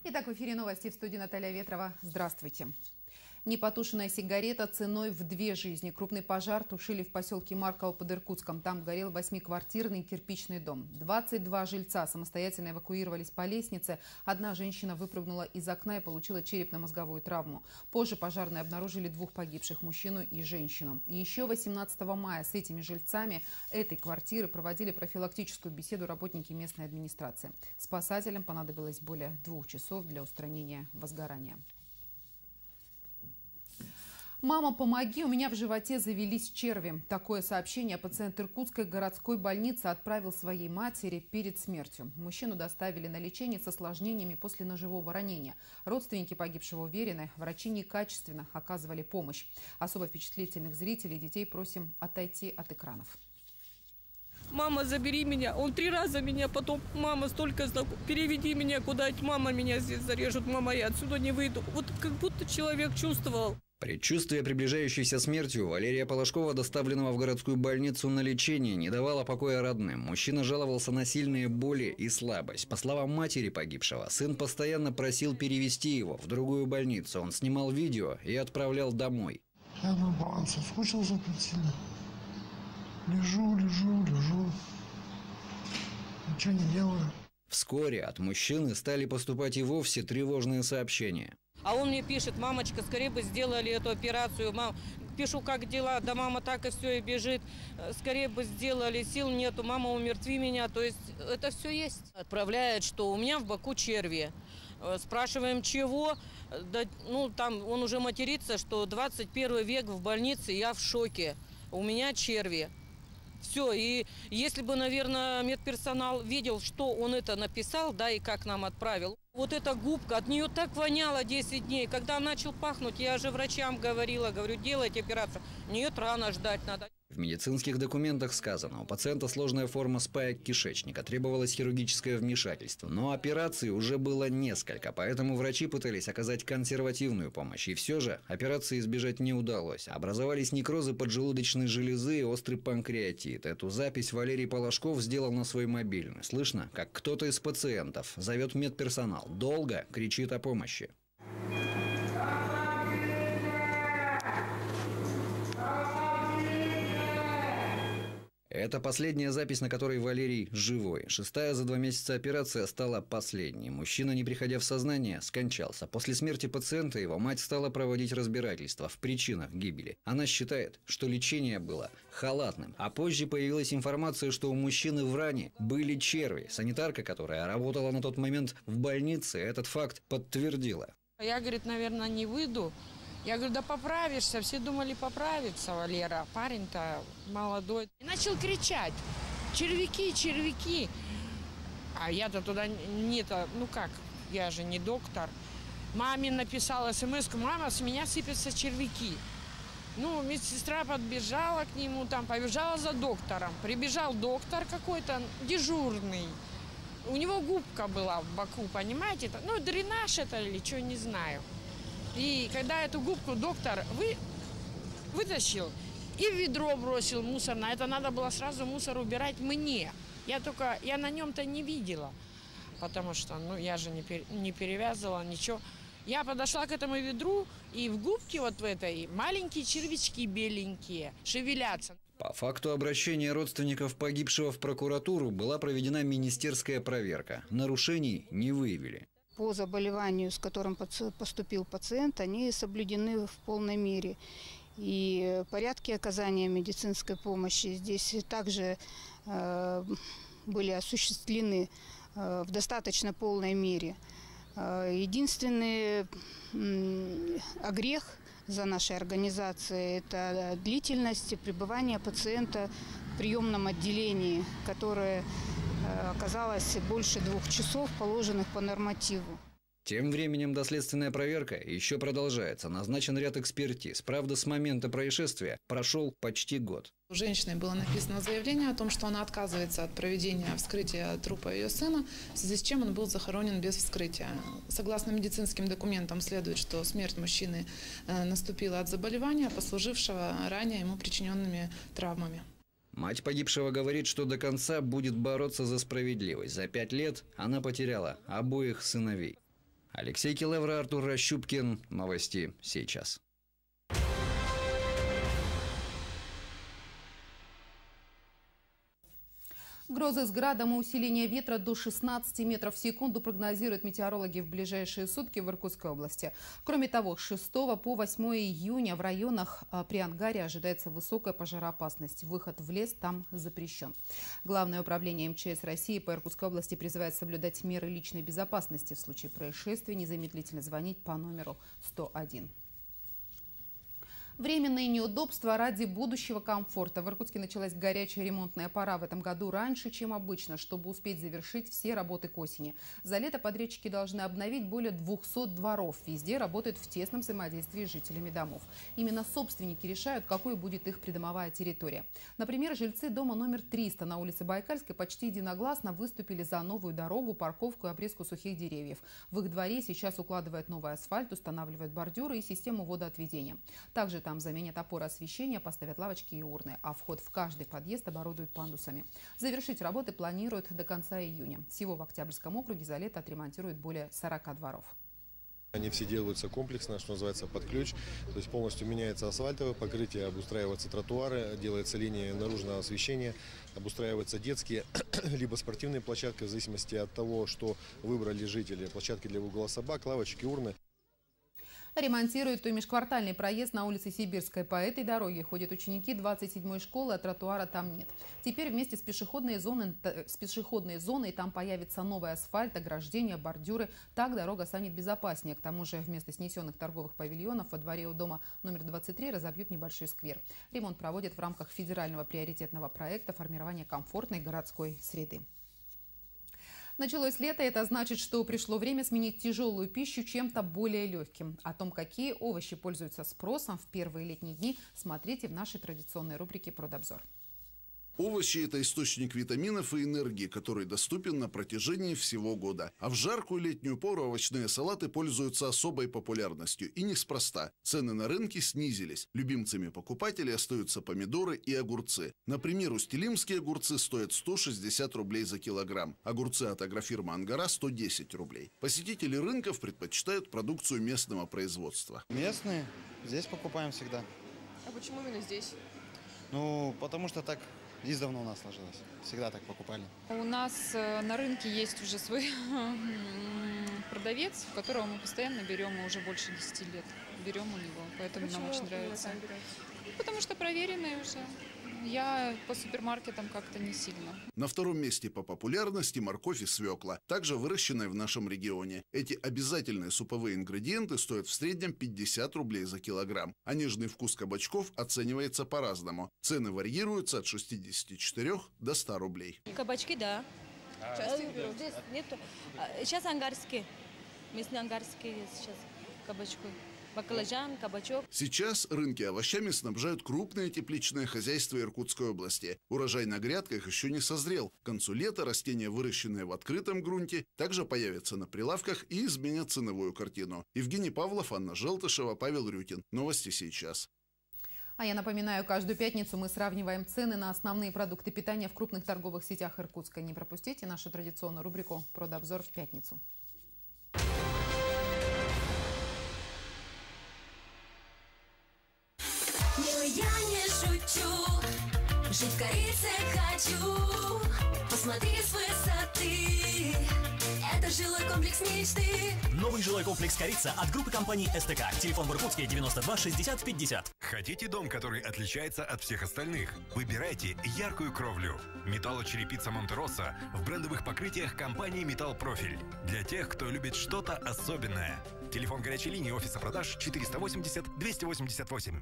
Итак, в эфире новости, в студии Наталья Ветрова. Здравствуйте. Непотушенная сигарета ценой в 2 жизни. Крупный пожар тушили в поселке Марково под Иркутском. Там горел 8-квартирный кирпичный дом. 22 жильца самостоятельно эвакуировались по лестнице. Одна женщина выпрыгнула из окна и получила черепно-мозговую травму. Позже пожарные обнаружили 2 погибших – мужчину и женщину. И еще 18 мая с этими жильцами этой квартиры проводили профилактическую беседу работники местной администрации. Спасателям понадобилось более 2 часов для устранения возгорания. «Мама, помоги, у меня в животе завелись черви». Такое сообщение пациент Иркутской городской больницы отправил своей матери перед смертью. Мужчину доставили на лечение с осложнениями после ножевого ранения. Родственники погибшего уверены, врачи некачественно оказывали помощь. Особо впечатлительных зрителей детей просим отойти от экранов. Мама, забери меня. Он 3 раза меня, потом мама столько, переведи меня куда-нибудь, мама меня здесь зарежут, мама, я отсюда не выйду. Вот как будто человек чувствовал. Предчувствие приближающейся смерти у Валерия Полошкова, доставленного в городскую больницу на лечение, не давало покоя родным. Мужчина жаловался на сильные боли и слабость. По словам матери погибшего, сын постоянно просил перевезти его в другую больницу. Он снимал видео и отправлял домой. Я на баланс соскучился так сильно. Лежу. Ничего не делаю. Вскоре от мужчины стали поступать и вовсе тревожные сообщения. А он мне пишет: мамочка, скорее бы сделали эту операцию. Мам, пишу, как дела? Да мама так и все и бежит. Скорее бы сделали, сил нету, мама, умертви меня. То есть это все есть. Отправляет, что у меня в боку черви. Спрашиваем, чего? Да, ну, там он уже матерится, что 21 век в больнице, я в шоке. У меня черви. Все, и если бы, наверное, медперсонал видел, что он это написал, да, и как нам отправил. Вот эта губка, от нее так воняло 10 дней. Когда начал пахнуть, я же врачам говорила, говорю, делайте операцию. Нет, рано ждать надо. В медицинских документах сказано, у пациента сложная форма спаек кишечника, требовалось хирургическое вмешательство. Но операций уже было несколько, поэтому врачи пытались оказать консервативную помощь. И все же операции избежать не удалось. Образовались некрозы поджелудочной железы и острый панкреатит. Эту запись Валерий Полошков сделал на свой мобильный. Слышно, как кто-то из пациентов зовет медперсонал. Долго кричит о помощи. Это последняя запись, на которой Валерий живой. 6-я за 2 месяца операция стала последней. Мужчина, не приходя в сознание, скончался. После смерти пациента его мать стала проводить разбирательство в причинах гибели. Она считает, что лечение было халатным. А позже появилась информация, что у мужчины в ране были черви. Санитарка, которая работала на тот момент в больнице, этот факт подтвердила. Я, говорит, наверное, не выйду. Я говорю, да поправишься. Все думали поправиться, Валера. Парень-то молодой. И начал кричать: червяки, червяки. А я-то туда не-то, ну как, я же не доктор. Маме написала смс-ку: мама, с меня сыпятся червяки. Ну, медсестра подбежала к нему, там побежала за доктором. Прибежал доктор какой-то, дежурный. У него губка была в боку, понимаете? Ну, дренаж это или что, не знаю. И когда эту губку доктор вытащил и в ведро бросил мусорное, это надо было сразу мусор убирать мне. Я на нем-то не видела, потому что, ну, я же не перевязывала, ничего. Я подошла к этому ведру, и в губке вот в этой маленькие червячки беленькие шевелятся. По факту обращения родственников погибшего в прокуратуру была проведена министерская проверка. Нарушений не выявили. По заболеванию, с которым поступил пациент, они соблюдены в полной мере. И порядки оказания медицинской помощи здесь также были осуществлены в достаточно полной мере. Единственный огрех за нашей организацией – это длительность пребывания пациента в приемном отделении, которое оказалось больше 2 часов, положенных по нормативу. Тем временем доследственная проверка еще продолжается. Назначен ряд экспертиз. Правда, с момента происшествия прошел почти год. У женщины было написано заявление о том, что она отказывается от проведения вскрытия трупа ее сына, в связи с чем он был захоронен без вскрытия. Согласно медицинским документам следует, что смерть мужчины наступила от заболевания, послужившего ранее ему причиненными травмами. Мать погибшего говорит, что до конца будет бороться за справедливость. За 5 лет она потеряла обоих сыновей. Алексей Килевра, Артур Рощупкин. Новости сейчас. Грозы с градом и усиление ветра до 16 метров в секунду прогнозируют метеорологи в ближайшие сутки в Иркутской области. Кроме того, с 6 по 8 июня в районах при Ангаре ожидается высокая пожароопасность. Выход в лес там запрещен. Главное управление МЧС России по Иркутской области призывает соблюдать меры личной безопасности. В случае происшествия незамедлительно звонить по номеру 101. Временные неудобства ради будущего комфорта. В Иркутске началась горячая ремонтная пора в этом году раньше, чем обычно, чтобы успеть завершить все работы к осени. За лето подрядчики должны обновить более 200 дворов. Везде работают в тесном взаимодействии с жителями домов. Именно собственники решают, какой будет их придомовая территория. Например, жильцы дома номер 300 на улице Байкальской почти единогласно выступили за новую дорогу, парковку и обрезку сухих деревьев. В их дворе сейчас укладывают новый асфальт, устанавливают бордюры и систему водоотведения. Также там заменят опоры освещения, поставят лавочки и урны, а вход в каждый подъезд оборудуют пандусами. Завершить работы планируют до конца июня. Всего в Октябрьском округе за лето отремонтируют более 40 дворов. Они все делаются комплексно, что называется, под ключ. То есть полностью меняется асфальтовое покрытие, обустраиваются тротуары, делается линия наружного освещения, обустраиваются детские либо спортивные площадки, в зависимости от того, что выбрали жители. Площадки для выгула собак, лавочки, урны. Ремонтируют и межквартальный проезд на улице Сибирской. По этой дороге ходят ученики 27-й школы, а тротуара там нет. Теперь вместе с пешеходной зоной там появится новый асфальт, ограждения, бордюры. Так дорога станет безопаснее. К тому же вместо снесенных торговых павильонов во дворе у дома номер 23 разобьют небольшой сквер. Ремонт проводят в рамках федерального приоритетного проекта формирования комфортной городской среды. Началось лето, это значит, что пришло время сменить тяжелую пищу чем-то более легким. О том, какие овощи пользуются спросом в первые летние дни, смотрите в нашей традиционной рубрике «Продобзор». Овощи – это источник витаминов и энергии, который доступен на протяжении всего года. А в жаркую летнюю пору овощные салаты пользуются особой популярностью. И неспроста. Цены на рынке снизились. Любимцами покупателей остаются помидоры и огурцы. Например, устилимские огурцы стоят 160 рублей за килограмм. Огурцы от агрофирмы «Ангара» – 110 рублей. Посетители рынков предпочитают продукцию местного производства. Местные. Здесь покупаем всегда. А почему именно здесь? Ну, потому что так издавна у нас сложилось. Всегда так покупали. У нас на рынке есть уже свой продавец, которого мы постоянно берем, мы уже больше 10 лет берем у него, поэтому нам очень нравится. Потому что проверенные уже. Я по супермаркетам как-то не сильно. На втором месте по популярности морковь и свекла, также выращенная в нашем регионе. Эти обязательные суповые ингредиенты стоят в среднем 50 рублей за килограмм. А нежный вкус кабачков оценивается по-разному. Цены варьируются от 64 до 100 рублей. Кабачки, да. Здесь нету. Сейчас ангарские. Местные ангарские сейчас кабачки. Баклажан, кабачок. Сейчас рынки овощами снабжают крупные тепличные хозяйства Иркутской области. Урожай на грядках еще не созрел. К концу лета растения, выращенные в открытом грунте, также появятся на прилавках и изменят ценовую картину. Евгений Павлов, Анна Желтышева, Павел Рютин. Новости сейчас. А я напоминаю, каждую пятницу мы сравниваем цены на основные продукты питания в крупных торговых сетях Иркутска. Не пропустите нашу традиционную рубрику «Продобзор» в пятницу. Я не шучу, жить в корице хочу. Посмотри с высоты, это жилой комплекс мечты. Новый жилой комплекс «Корица» от группы компаний СТК. Телефон в Иркутске 92 60 50. Хотите дом, который отличается от всех остальных? Выбирайте яркую кровлю. Металлочерепица Монтероса в брендовых покрытиях компании «Металл Профиль». Для тех, кто любит что-то особенное. Телефон горячей линии офиса продаж 480 288.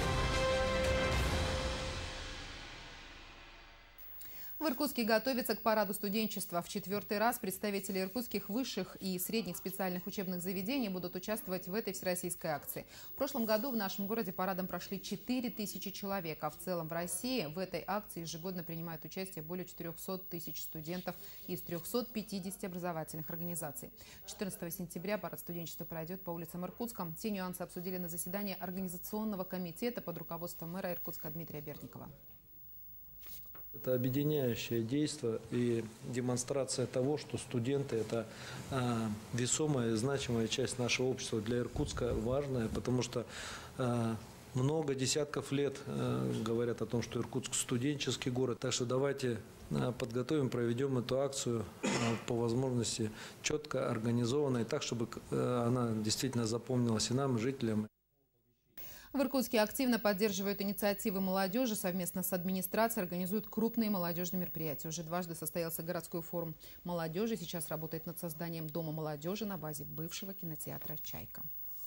В Иркутске готовятся к параду студенчества. В 4-й раз представители иркутских высших и средних специальных учебных заведений будут участвовать в этой всероссийской акции. В прошлом году в нашем городе парадом прошли 4000 человек, а в целом в России в этой акции ежегодно принимают участие более 400 тысяч студентов из 350 образовательных организаций. 14 сентября парад студенчества пройдет по улицам Иркутска. Все нюансы обсудили на заседании организационного комитета под руководством мэра Иркутска Дмитрия Бердникова. Это объединяющее действие и демонстрация того, что студенты – это весомая и значимая часть нашего общества. Для Иркутска важная, потому что много десятков лет говорят о том, что Иркутск – студенческий город. Так что давайте подготовим, проведем эту акцию по возможности четко, организованной, так, чтобы она действительно запомнилась и нам, и жителям. В Иркутске активно поддерживают инициативы молодежи. Совместно с администрацией организуют крупные молодежные мероприятия. Уже дважды состоялся городской форум молодежи. Сейчас работает над созданием Дома молодежи на базе бывшего кинотеатра «Чайка».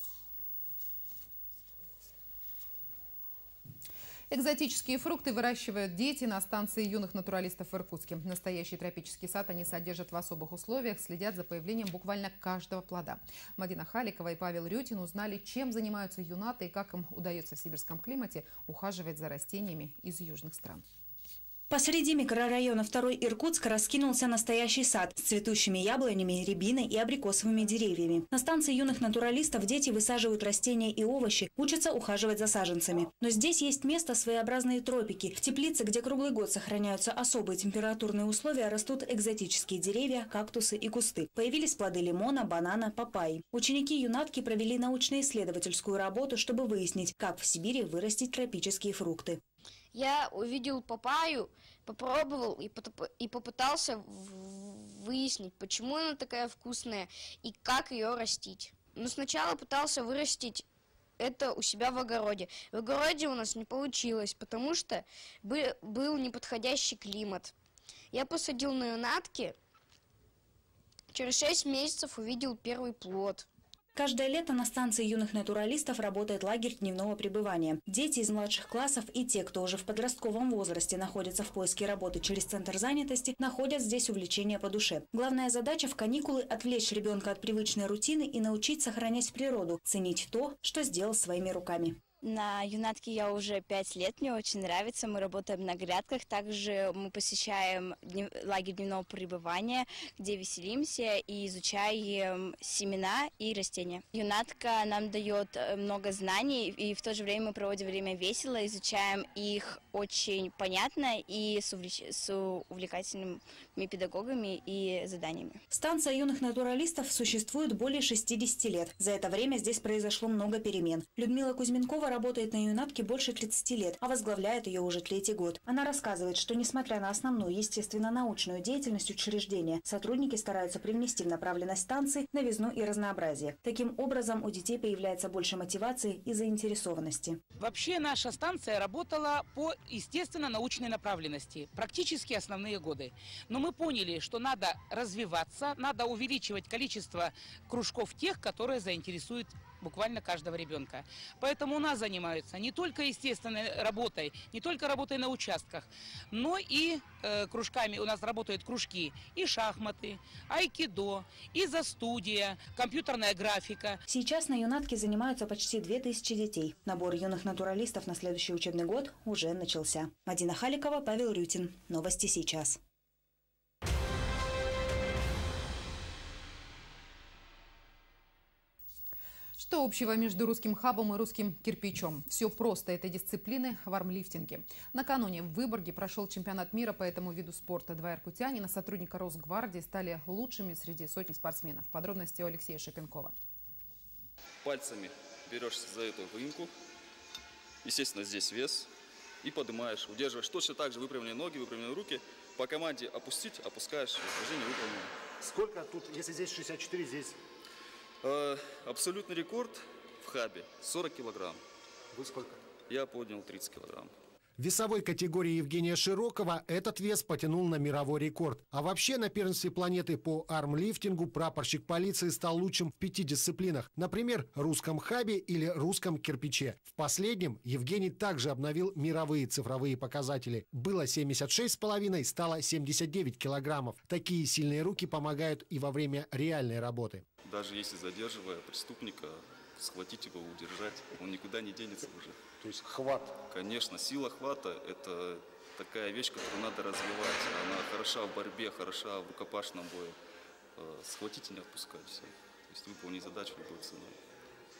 Экзотические фрукты выращивают дети на станции юных натуралистов в Иркутске. Настоящий тропический сад они содержат в особых условиях, следят за появлением буквально каждого плода. Мадина Халикова и Павел Рютин узнали, чем занимаются юнаты и как им удается в сибирском климате ухаживать за растениями из южных стран. Посреди микрорайона 2-й Иркутска раскинулся настоящий сад с цветущими яблонями, рябиной и абрикосовыми деревьями. На станции юных натуралистов дети высаживают растения и овощи, учатся ухаживать за саженцами. Но здесь есть место своеобразные тропики. В теплице, где круглый год сохраняются особые температурные условия, растут экзотические деревья, кактусы и кусты. Появились плоды лимона, банана, папайи. Ученики-юнатки провели научно-исследовательскую работу, чтобы выяснить, как в Сибири вырастить тропические фрукты. Я увидел папайю, попробовал и попытался выяснить, почему она такая вкусная и как ее растить. Но сначала пытался вырастить это у себя в огороде. В огороде у нас не получилось, потому что был неподходящий климат. Я посадил на юнатки, через 6 месяцев увидел первый плод. Каждое лето на станции юных натуралистов работает лагерь дневного пребывания. Дети из младших классов и те, кто уже в подростковом возрасте находится в поиске работы через центр занятости, находят здесь увлечение по душе. Главная задача в каникулы – отвлечь ребенка от привычной рутины и научить сохранять природу, ценить то, что сделал своими руками. На юнатке я уже 5 лет, мне очень нравится, мы работаем на грядках, также мы посещаем лагерь дневного пребывания, где веселимся и изучаем семена и растения. Юнатка нам дает много знаний, и в то же время мы проводим время весело, изучаем их очень понятно и с увлекательными педагогами и заданиями. Станция юных натуралистов существует более 60 лет. За это время здесь произошло много перемен. Людмила Кузьменкова работает на юнатке больше 30 лет, а возглавляет ее уже 3-й год. Она рассказывает, что несмотря на основную естественно-научную деятельность учреждения, сотрудники стараются привнести в направленность станции новизну и разнообразие. Таким образом, у детей появляется больше мотивации и заинтересованности. Вообще наша станция работала по естественно-научной направленности практически основные годы. Но мы поняли, что надо развиваться, надо увеличивать количество кружков тех, которые заинтересуют буквально каждого ребенка. Поэтому у нас занимаются не только естественной работой, не только работой на участках, но и кружками. У нас работают кружки и шахматы, айкидо, изо-студия, компьютерная графика. Сейчас на юнатке занимаются почти 2000 детей. Набор юных натуралистов на следующий учебный год уже начался. Мадина Халикова, Павел Рютин. Новости сейчас. Что общего между русским хабом и русским кирпичом? Все просто. Это дисциплины в армлифтинге. Накануне в Выборге прошел чемпионат мира по этому виду спорта. 2 иркутянина, сотрудника Росгвардии, стали лучшими среди сотни спортсменов. Подробности у Алексея Шепенкова. Пальцами берешься за эту выемку. Естественно, здесь вес. И поднимаешь, удерживаешь. Точно так же выпрямленные ноги, выпрямленные руки. По команде опустить, опускаешь. Движение выполнено. Сколько тут, если здесь 64, здесь? Абсолютный рекорд в хабе 40 килограмм. Вы сколько? Я поднял 30 килограмм. В весовой категории Евгения Широкова этот вес потянул на мировой рекорд. А вообще на первенстве планеты по армлифтингу прапорщик полиции стал лучшим в 5 дисциплинах. Например, русском хабе или русском кирпиче. В последнем Евгений также обновил мировые цифровые показатели. Было 76,5, стало 79 килограммов. Такие сильные руки помогают и во время реальной работы. Даже если задерживая преступника, схватить его, удержать, он никуда не денется уже. То есть хват? Конечно, сила хвата – это такая вещь, которую надо развивать. Она хороша в борьбе, хороша в рукопашном бою. Схватить и не отпускать все. То есть выполнить задачу любой ценой.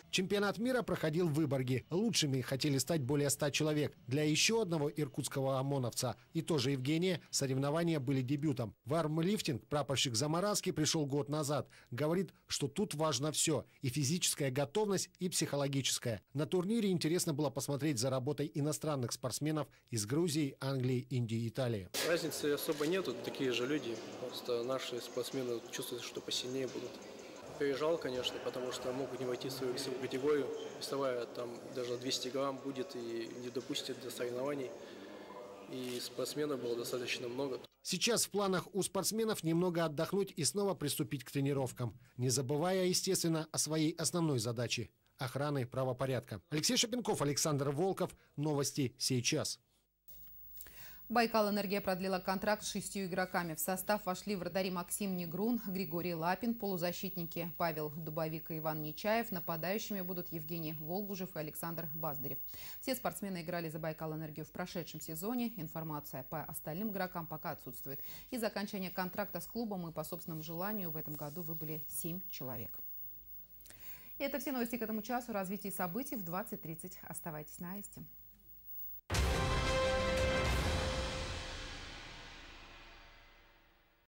Чемпионат мира проходил в Выборге. Лучшими хотели стать более 100 человек. Для еще одного иркутского ОМОНовца, и тоже Евгения, соревнования были дебютом. В армлифтинг прапорщик Замаранский пришел год назад. Говорит, что тут важно все – и физическая готовность, и психологическая. На турнире интересно было посмотреть за работой иностранных спортсменов из Грузии, Англии, Индии, Италии. Разницы особо нету, такие же люди. Просто наши спортсмены чувствуют, что посильнее будут. Пережал, конечно, потому что могут не войти в свою весовую категорию. Весовая там даже 200 грамм будет и не допустит до соревнований. И спортсменов было достаточно много. Сейчас в планах у спортсменов немного отдохнуть и снова приступить к тренировкам, не забывая, естественно, о своей основной задаче – охраны правопорядка. Алексей Шапенков, Александр Волков. Новости сейчас. «Байкал-Энергия» продлила контракт с 6 игроками. В состав вошли вратари Максим Негрун, Григорий Лапин, полузащитники Павел Дубовик и Иван Нечаев. Нападающими будут Евгений Волгужев и Александр Баздарев. Все спортсмены играли за «Байкал-Энергию» в прошедшем сезоне. Информация по остальным игрокам пока отсутствует. Из окончания контракта с клубом и по собственному желанию в этом году выбыли 7 человек. И это все новости к этому часу. Развитие событий в 20:30. Оставайтесь на Аисте.